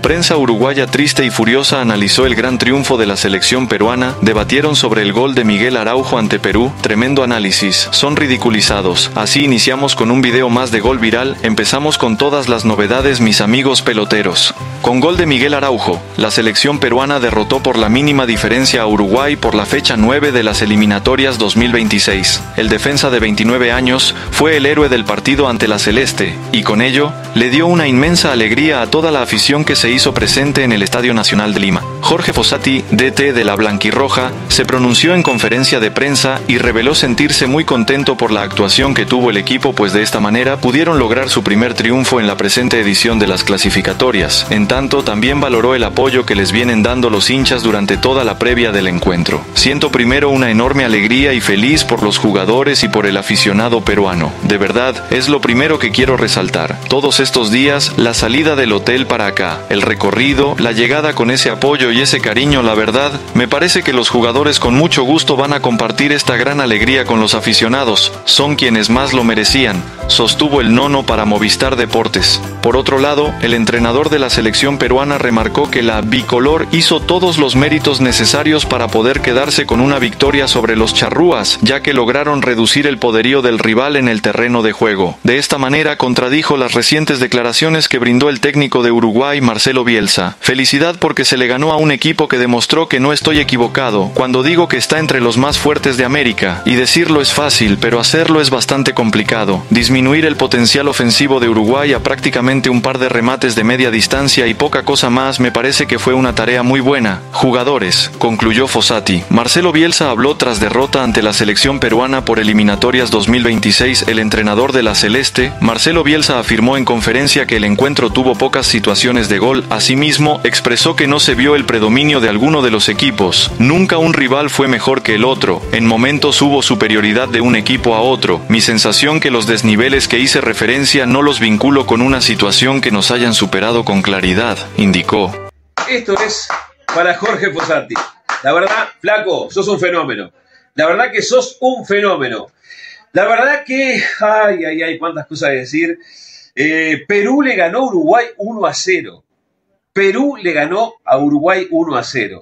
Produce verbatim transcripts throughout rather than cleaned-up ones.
prensa uruguaya triste y furiosa analizó el gran triunfo de la selección peruana, debatieron sobre el gol de Miguel Araujo ante Perú, tremendo análisis, son ridiculizados. Así iniciamos con un video más de Gol Viral, empezamos con todas las novedades mis amigos peloteros. Con gol de Miguel Araujo, la selección peruana derrotó por la mínima diferencia a Uruguay por la fecha nueve de las eliminatorias dos mil veintiséis. El defensa de veintinueve años fue el héroe del partido ante la Celeste, y con ello, le dio una inmensa alegría a toda la afición que se hizo presente en el Estadio Nacional de Lima. Jorge Fossati, D T de la Blanquirroja, se pronunció en conferencia de prensa y reveló sentirse muy contento por la actuación que tuvo el equipo, pues de esta manera pudieron lograr su primer triunfo en la presente edición de las clasificatorias. En tanto, también valoró el apoyo que les vienen dando los hinchas durante toda la previa del encuentro. Siento primero una enorme alegría y feliz por los jugadores y por el aficionado peruano. De verdad, es lo primero que quiero resaltar. Todos estos días, la salida del hotel para acá, el recorrido, la llegada con ese apoyo y ese cariño, la verdad, me parece que los jugadores con mucho gusto van a compartir esta gran alegría con los aficionados. Son quienes más lo merecían, sostuvo el nono para Movistar Deportes. Por otro lado, el entrenador de la selección peruana remarcó que la bicolor hizo todos los méritos necesarios para poder quedarse con una victoria sobre los charrúas, ya que lograron reducir el poderío del rival en el terreno de juego. De esta manera contradijo las recientes declaraciones que brindó el técnico de Uruguay, Marcelo Bielsa. Felicidad porque se le ganó a un equipo que demostró que no estoy equivocado cuando digo que está entre los más fuertes de América, y decirlo es fácil, pero hacerlo es bastante complicado. Disminuir el potencial ofensivo de Uruguay a prácticamente un par de remates de media distancia y poca cosa más me parece que fue una tarea muy buena. Jugadores, concluyó Fossati. Marcelo Bielsa habló tras derrota ante la selección peruana por eliminatorias dos mil veintiséis. El entrenador de la Celeste, Marcelo Bielsa, afirmó en conferencia que el encuentro tuvo pocas situaciones de gol. Asimismo, expresó que no se vio el predominio de alguno de los equipos. Nunca un rival fue mejor que el otro. En momentos hubo superioridad de un equipo a otro. Mi sensación que los desniveles que hice referencia no los vinculo con una situación que nos hayan superado con claridad, indicó. Esto es para Jorge Fossati. La verdad, flaco, sos un fenómeno. La verdad que sos un fenómeno. La verdad que, ay, ay, ay, cuántas cosas de decir. Eh, Perú le ganó a Uruguay uno a cero. Perú le ganó a Uruguay uno a cero.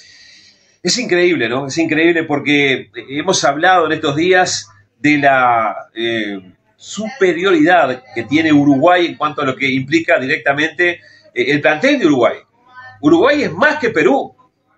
Es increíble, ¿no? Es increíble porque hemos hablado en estos días de la eh, superioridad que tiene Uruguay en cuanto a lo que implica directamente eh, el plantel de Uruguay. Uruguay es más que Perú.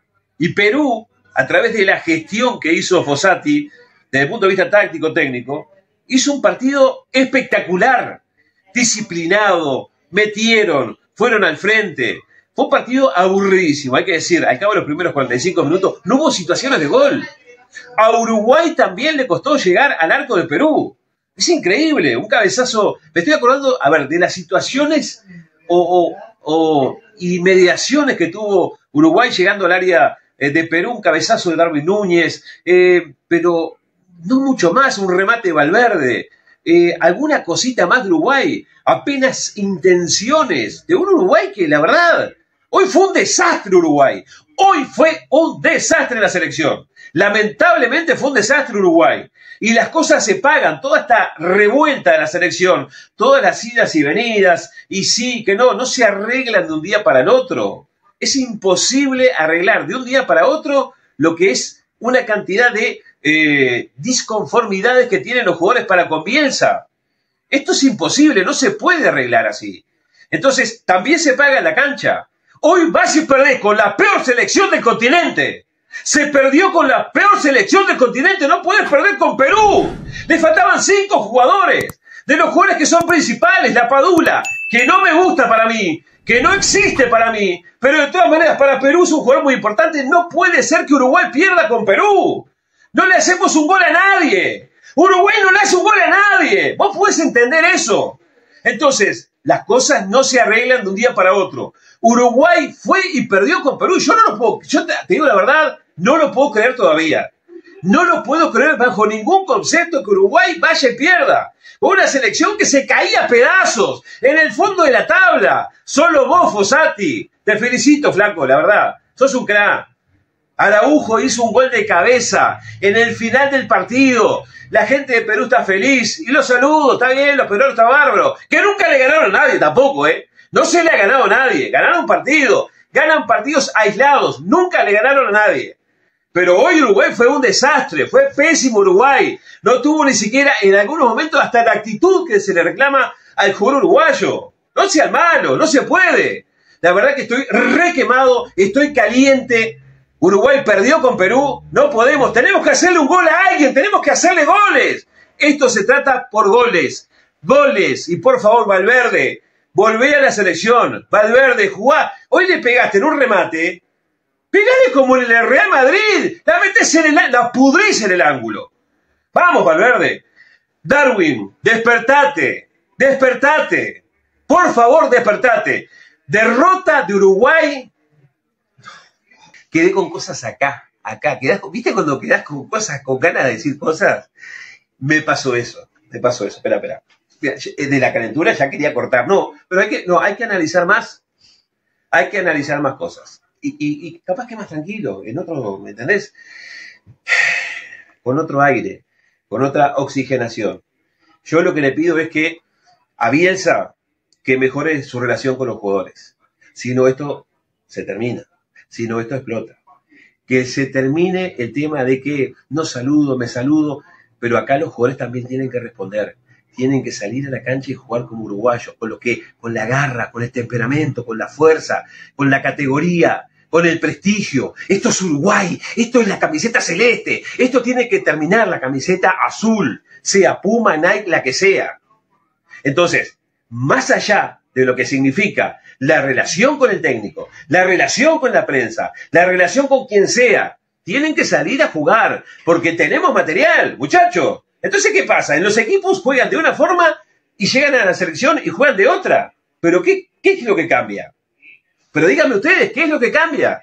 Y Perú, a través de la gestión que hizo Fossati, desde el punto de vista táctico-técnico, hizo un partido espectacular, disciplinado, metieron, fueron al frente. Fue un partido aburridísimo, hay que decir, al cabo de los primeros cuarenta y cinco minutos no hubo situaciones de gol. A Uruguay también le costó llegar al arco de Perú. Es increíble, un cabezazo. Me estoy acordando, a ver, de las situaciones o, o, o inmediaciones que tuvo Uruguay llegando al área eh, de Perú, un cabezazo de Darwin Núñez, eh, pero no mucho más, un remate de Valverde. Eh, alguna cosita más de Uruguay, apenas intenciones de un Uruguay que la verdad, hoy fue un desastre Uruguay, hoy fue un desastre la selección, lamentablemente fue un desastre Uruguay, y las cosas se pagan, toda esta revuelta de la selección, todas las idas y venidas, y sí, que no, no se arreglan de un día para el otro, es imposible arreglar de un día para otro lo que es una cantidad de Eh, disconformidades que tienen los jugadores para con Bielsa. Esto es imposible, no se puede arreglar así. Entonces, también se paga en la cancha. Hoy vas y perdés con la peor selección del continente. Se perdió con la peor selección del continente, no puedes perder con Perú. Le faltaban cinco jugadores. De los jugadores que son principales, la Padula, que no me gusta para mí, que no existe para mí, pero de todas maneras para Perú es un jugador muy importante. No puede ser que Uruguay pierda con Perú. No le hacemos un gol a nadie. Uruguay no le hace un gol a nadie. Vos podés entender eso. Entonces, las cosas no se arreglan de un día para otro. Uruguay fue y perdió con Perú. Yo no lo puedo, yo te, te digo la verdad, no lo puedo creer todavía. No lo puedo creer bajo ningún concepto que Uruguay vaya y pierda. Una selección que se caía a pedazos en el fondo de la tabla. Solo vos, Fossati. Te felicito, flaco, la verdad. Sos un crack. Araujo hizo un gol de cabeza en el final del partido. La gente de Perú está feliz y los saludo, está bien, los peruanos están bárbaros. Que nunca le ganaron a nadie tampoco, ¿eh? No se le ha ganado a nadie. Ganaron partidos. Ganan partidos aislados. Nunca le ganaron a nadie. Pero hoy Uruguay fue un desastre. Fue pésimo Uruguay. No tuvo ni siquiera en algunos momentos hasta la actitud que se le reclama al jugador uruguayo. No sea malo. No se puede. La verdad que estoy re quemado. Estoy caliente. Uruguay perdió con Perú. No podemos. Tenemos que hacerle un gol a alguien. Tenemos que hacerle goles. Esto se trata por goles. Goles. Y por favor, Valverde, volvé a la selección. Valverde, jugá. Hoy le pegaste en un remate. Pegale como en el Real Madrid. La metés en el, la pudrís en el ángulo. Vamos, Valverde. Darwin, despertate. Despertate. Por favor, despertate. Derrota de Uruguay. Quedé con cosas acá. Acá. Quedás, ¿viste cuando quedás con cosas, con ganas de decir cosas? Me pasó eso. Me pasó eso. Espera, espera. De la calentura ya quería cortar. No, pero hay que, no, hay que analizar más. Hay que analizar más cosas. Y, y, y capaz que más tranquilo, en otro, ¿me entendés? Con otro aire, con otra oxigenación. Yo lo que le pido es que a Bielsa que mejore su relación con los jugadores. Si no, esto se termina. Si no, esto explota. Que se termine el tema de que no saludo, me saludo, pero acá los jugadores también tienen que responder. Tienen que salir a la cancha y jugar como uruguayos, con lo que, con la garra, con el temperamento, con la fuerza, con la categoría, con el prestigio. Esto es Uruguay, esto es la camiseta celeste, esto tiene que terminar la camiseta azul, sea Puma, Nike, la que sea. Entonces, más allá de lo que significa la relación con el técnico, la relación con la prensa, la relación con quien sea, tienen que salir a jugar, porque tenemos material, muchachos. Entonces, ¿qué pasa? En los equipos juegan de una forma y llegan a la selección y juegan de otra. ¿Pero qué, qué es lo que cambia? Pero díganme ustedes, ¿qué es lo que cambia?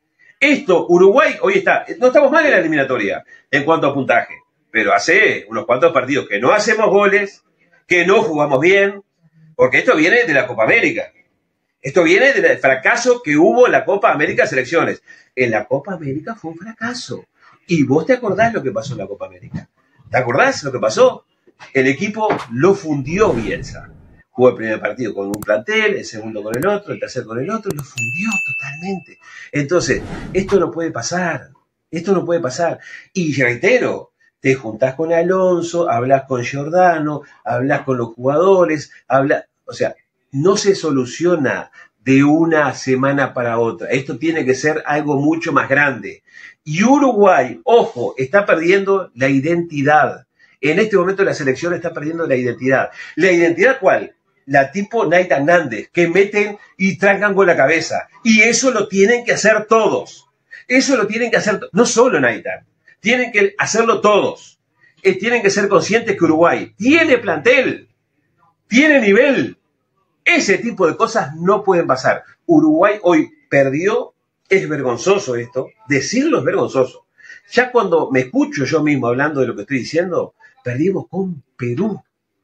Esto, Uruguay, hoy está, no estamos mal en la eliminatoria en cuanto a puntaje, pero hace unos cuantos partidos que no hacemos goles, que no jugamos bien, porque esto viene de la Copa América. Esto viene del fracaso que hubo en la Copa América Selecciones. En la Copa América fue un fracaso. Y vos te acordás lo que pasó en la Copa América. ¿Te acordás lo que pasó? El equipo lo fundió Bielsa. Jugó el primer partido con un plantel, el segundo con el otro, el tercer con el otro, y lo fundió totalmente. Entonces, esto no puede pasar. Esto no puede pasar. Y reitero, te juntás con Alonso, hablas con Giordano, hablas con los jugadores, hablas... O sea, no se soluciona de una semana para otra. Esto tiene que ser algo mucho más grande. Y Uruguay, ojo, está perdiendo la identidad. En este momento la selección está perdiendo la identidad. ¿La identidad cuál? La tipo Nate Hernández, que meten y trancan con la cabeza. Y eso lo tienen que hacer todos. Eso lo tienen que hacer, no solo Nate, tienen que hacerlo todos. Eh, tienen que ser conscientes que Uruguay tiene plantel, tiene nivel. Ese tipo de cosas no pueden pasar. Uruguay hoy perdió. Es vergonzoso esto, decirlo es vergonzoso. Ya cuando me escucho yo mismo hablando de lo que estoy diciendo, perdimos con Perú.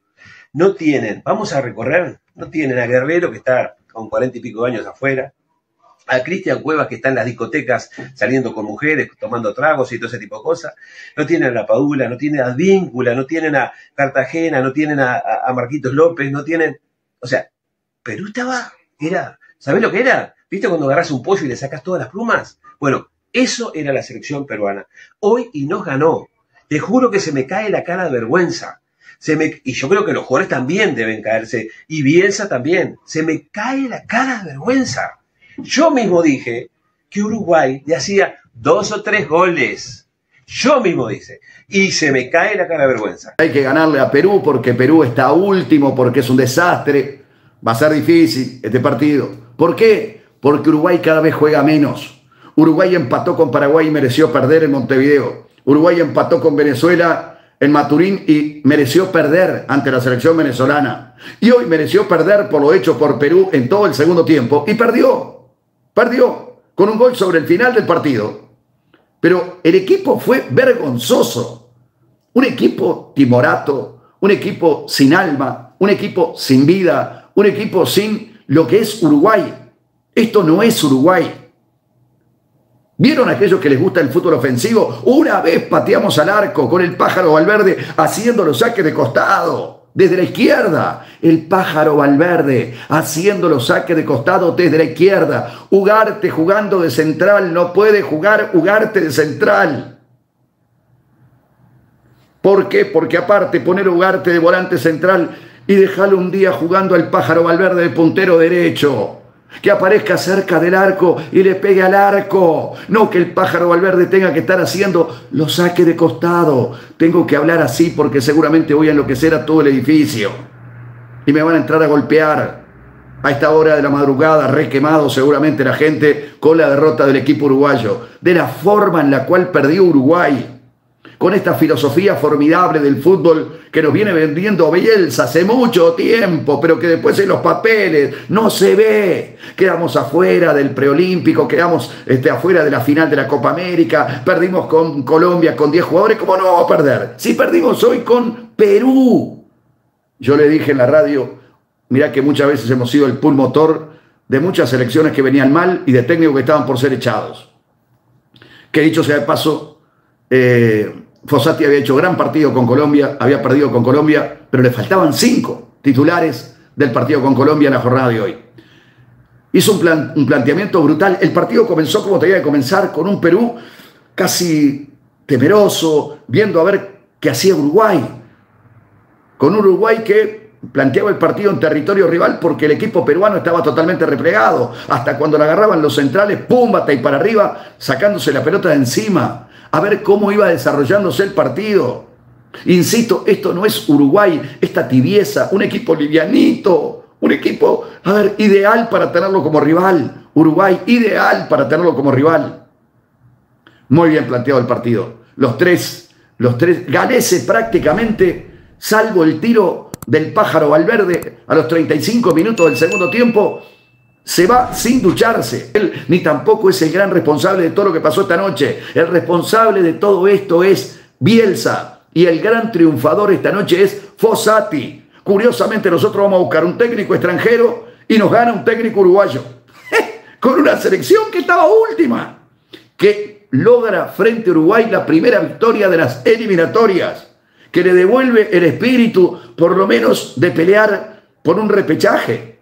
No tienen, vamos a recorrer, no tienen a Guerrero que está con cuarenta y pico de años afuera, a Cristian Cuevas que está en las discotecas saliendo con mujeres, tomando tragos y todo ese tipo de cosas, no tienen a la Padula, no tienen a Advíncula, no tienen a Cartagena, no tienen a, a, a Marquitos López, no tienen, o sea, Perú estaba, era, ¿sabés lo que era? ¿Viste cuando agarras un pollo y le sacas todas las plumas? Bueno, eso era la selección peruana. Hoy y nos ganó. Te juro que se me cae la cara de vergüenza. Se me, y yo creo que los jugadores también deben caerse. Y Bielsa también. Se me cae la cara de vergüenza. Yo mismo dije que Uruguay le hacía dos o tres goles. Yo mismo dije. Y se me cae la cara de vergüenza. Hay que ganarle a Perú porque Perú está último, porque es un desastre. Va a ser difícil este partido. ¿Por qué? Porque Uruguay cada vez juega menos. Uruguay empató con Paraguay y mereció perder en Montevideo. Uruguay empató con Venezuela en Maturín y mereció perder ante la selección venezolana. Y hoy mereció perder por lo hecho por Perú en todo el segundo tiempo. Y perdió. Perdió con un gol sobre el final del partido. Pero el equipo fue vergonzoso. Un equipo timorato, un equipo sin alma, un equipo sin vida, un equipo sin lo que es Uruguay. Esto no es Uruguay. ¿Vieron a aquellos que les gusta el fútbol ofensivo? Una vez pateamos al arco con el Pájaro Valverde haciendo los saques de costado. desde la izquierda. El Pájaro Valverde haciendo los saques de costado desde la izquierda. Ugarte jugando de central. No puede jugar Ugarte de central. ¿Por qué? Porque aparte poner Ugarte de volante central y dejarlo un día jugando al Pájaro Valverde de puntero derecho. Que aparezca cerca del arco y le pegue al arco. No que el Pájaro Valverde tenga que estar haciendo los saques de costado. Tengo que hablar así porque seguramente voy a enloquecer a todo el edificio. Y me van a entrar a golpear. A esta hora de la madrugada, re quemado seguramente la gente con la derrota del equipo uruguayo. De la forma en la cual perdió Uruguay. Con esta filosofía formidable del fútbol que nos viene vendiendo Bielsa hace mucho tiempo, pero que después en los papeles no se ve. Quedamos afuera del preolímpico, quedamos este, afuera de la final de la Copa América, perdimos con Colombia con diez jugadores. ¿Cómo no vamos a perder? Si perdimos hoy con Perú. Yo le dije en la radio, mirá que muchas veces hemos sido el pulmotor de muchas selecciones que venían mal y de técnicos que estaban por ser echados. Que dicho sea de paso, eh, Fossati había hecho gran partido con Colombia, había perdido con Colombia, pero le faltaban cinco titulares del partido con Colombia en la jornada de hoy. Hizo un, plan, un planteamiento brutal. El partido comenzó como tenía que comenzar, con un Perú casi temeroso, viendo a ver qué hacía Uruguay. Con un Uruguay que planteaba el partido en territorio rival porque el equipo peruano estaba totalmente replegado. Hasta cuando le agarraban los centrales, pum, bata y para arriba, sacándose la pelota de encima. A ver cómo iba desarrollándose el partido. Insisto, esto no es Uruguay, esta tibieza, un equipo livianito, un equipo, a ver, ideal para tenerlo como rival. Uruguay, ideal para tenerlo como rival. Muy bien planteado el partido. Los tres, los tres, Galese prácticamente, salvo el tiro del Pájaro Valverde a los treinta y cinco minutos del segundo tiempo, se va sin ducharse. Él ni tampoco es el gran responsable de todo lo que pasó esta noche. El responsable de todo esto es Bielsa. Y el gran triunfador esta noche es Fossati. Curiosamente nosotros vamos a buscar un técnico extranjero y nos gana un técnico uruguayo. Con una selección que estaba última. Que logra frente a Uruguay la primera victoria de las eliminatorias. Que le devuelve el espíritu, por lo menos, de pelear por un repechaje.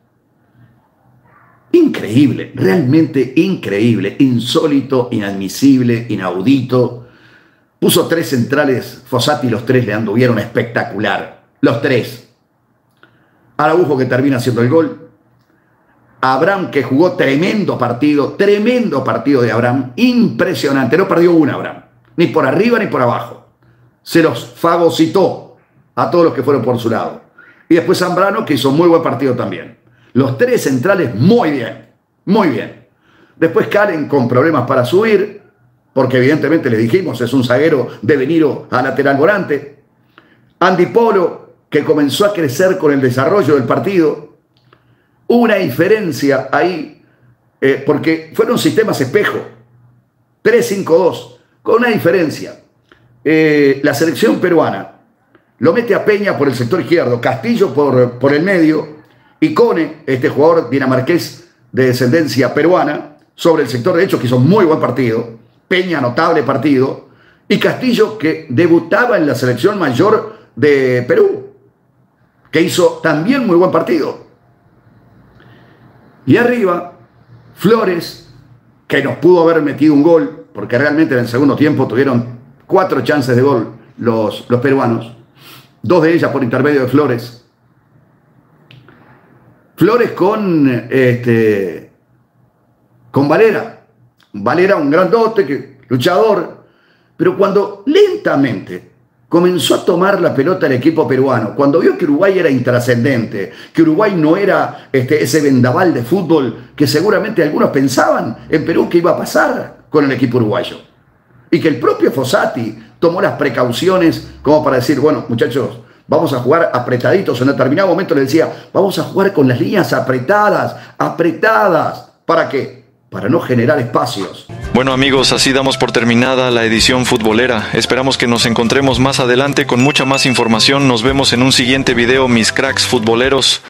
Increíble, realmente increíble, insólito, inadmisible, inaudito. Puso tres centrales, Fossati, los tres le anduvieron espectacular. Los tres. Araujo, que termina haciendo el gol. Abraham, que jugó tremendo partido, tremendo partido de Abraham, impresionante. No perdió una Abraham, ni por arriba ni por abajo. Se los fagocitó a todos los que fueron por su lado. Y después Zambrano, que hizo muy buen partido también. Los tres centrales muy bien, muy bien. Después Calen con problemas para subir, porque evidentemente le dijimos, es un zaguero de veniro a lateral volante. Andy Polo, que comenzó a crecer con el desarrollo del partido. Una diferencia ahí, eh, porque fueron sistemas espejo. tres cinco dos, con una diferencia. Eh, la selección peruana lo mete a Peña por el sector izquierdo, Castillo por, por el medio, y Cone, este jugador dinamarqués de descendencia peruana, sobre el sector derecho, que hizo muy buen partido. Peña, notable partido. Y Castillo, que debutaba en la selección mayor de Perú, que hizo también muy buen partido. Y arriba, Flores, que nos pudo haber metido un gol, porque realmente en el segundo tiempo tuvieron cuatro chances de gol los, los peruanos. Dos de ellas por intermedio de Flores. Flores con, este, con Valera. Valera, un grandote, que, luchador. Pero cuando lentamente comenzó a tomar la pelota el equipo peruano, cuando vio que Uruguay era intrascendente, que Uruguay no era este, ese vendaval de fútbol que seguramente algunos pensaban en Perú que iba a pasar con el equipo uruguayo. Y que el propio Fossati tomó las precauciones como para decir, bueno, muchachos, vamos a jugar apretaditos. En determinado momento le decía, vamos a jugar con las líneas apretadas, apretadas. ¿Para qué? Para no generar espacios. Bueno amigos, así damos por terminada la edición futbolera. Esperamos que nos encontremos más adelante con mucha más información. Nos vemos en un siguiente video, mis cracks futboleros.